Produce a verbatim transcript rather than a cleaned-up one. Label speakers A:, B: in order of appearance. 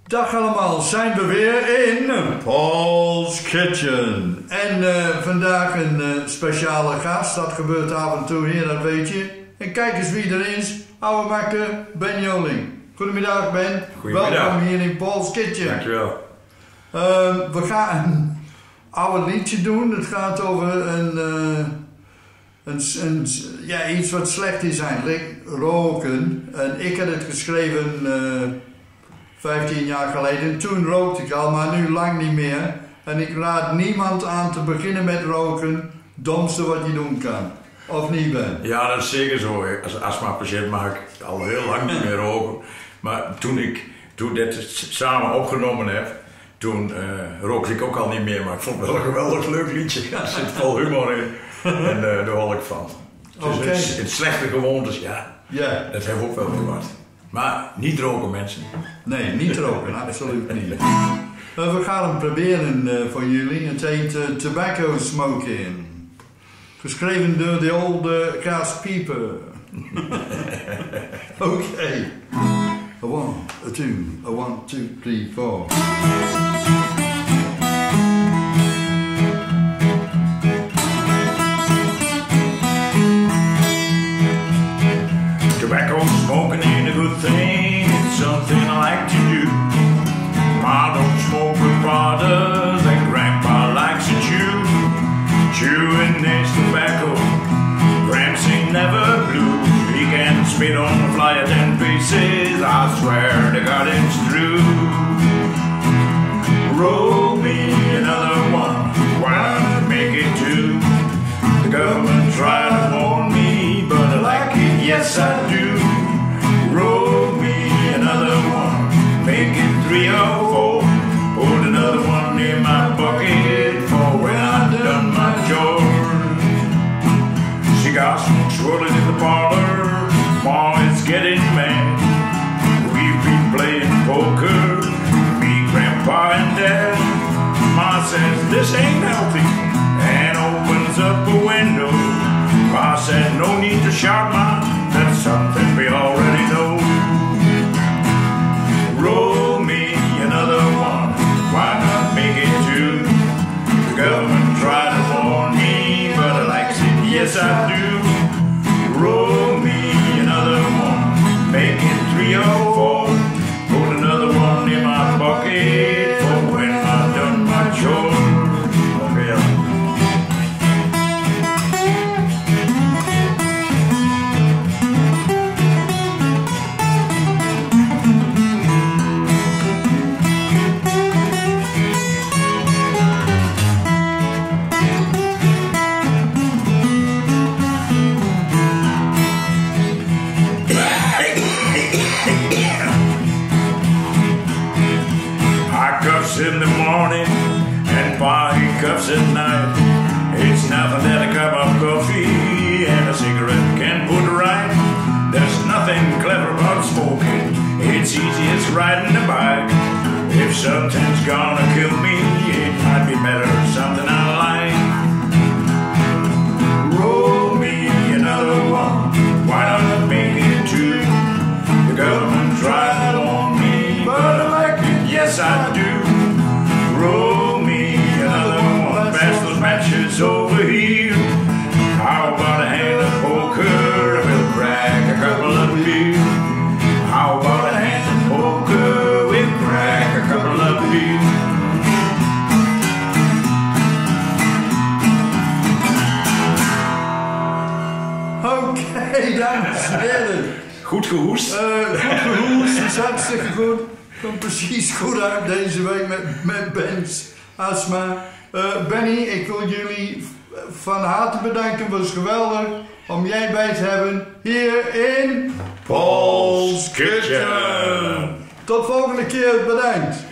A: Dag allemaal, zijn we weer in Paul's Kitchen. En uh, vandaag een uh, speciale gast, dat gebeurt af en toe hier, dat weet je. En kijk eens wie er is, oude makker Ben Joling. Goedemiddag Ben,
B: Goedemiddag.
A: Welkom hier in Paul's Kitchen.
B: Dankjewel.
A: Uh, we gaan een oude liedje doen, het gaat over een, uh, een, een, ja, iets wat slecht is eigenlijk, roken. En ik had het geschreven... Uh, vijftien jaar geleden. Toen rookte ik al, maar nu lang niet meer. En ik raad niemand aan te beginnen met roken. Domste wat je doen kan. Of niet, Ben?
B: Ja, dat is zeker zo. Als astma-patiënt mag ik al heel lang niet meer roken. Maar toen ik toen dit samen opgenomen heb, toen uh, rookte ik ook al niet meer. Maar ik vond het wel een geweldig leuk liedje. Er zit vol humor in. En uh, daar hou ik van. Dus
A: Okay.
B: het, het slechte gewoontes, ja.
A: Ja.
B: Dat heeft ook wel weer wat. Maar niet roken, mensen.
A: Nee, niet roken, absoluut niet. Uh, we gaan hem proberen uh, voor jullie. Het heet uh, Tobacco Smoking. Geschreven door de oude Cass Pieper. Oké. Okay. A one, a two, a one, two, three, four.
B: Tobacco smoking ain't a good thing, it's something I like to do. Ma don't smoke with fathers and grandpa likes to chew. Chewing this tobacco, Gramps ain't never blue. He can spit on the fly at ten pieces, I swear to God it's true. Roll me another one, why not make it two? The government tried to warn me, but I like it, yes I do. Roll me another one, make it three or four. Put another one in my bucket for when I've done my chores. Cigar smoke swirling in the parlor, Ma is getting mad. We've been playing poker, me, Grandpa and Dad. Ma says this ain't healthy and opens up a window. Pa said no need to shout, Ma, that's something we already know. Roll me another one, why not make it two? The government tried to warn me, but I likes it, yes I do. Roll me another one, make it three or four. Put another one in my bucket for when I've done my chores. Okay. In the morning and party cups at night. It's nothing that a cup of coffee and a cigarette can put right. There's nothing clever about smoking, it's easy as riding a bike. If something's gonna kill me, it might be better something I like. Roll me another one, why not make it two? The government tried to warn me, but I like it, yes I do. Roll me another one, pass those matches over here. How about a hand of poker, we'll crack a couple of beer. How about a hand of poker, we'll crack a couple of beer.
A: Oké, dames en heren.
B: Goed gehoest?
A: Uh, goed gehoest, dat is hartstikke goed. Komt precies goed uit deze week met, met Ben's astma. Uh, Benny, ik wil jullie van harte bedanken. Het was geweldig om jij bij te hebben hier in
B: Paul's Kitchen.
A: Tot volgende keer, bedankt.